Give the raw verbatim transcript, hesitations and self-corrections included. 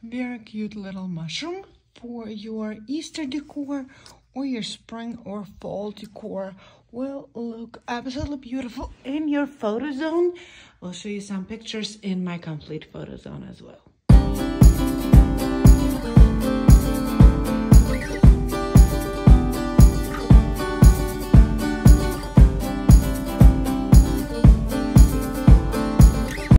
Very cute little mushroom for your Easter decor or your spring or fall decor will look absolutely beautiful in your photo zone. I'll show you some pictures in my complete photo zone as well.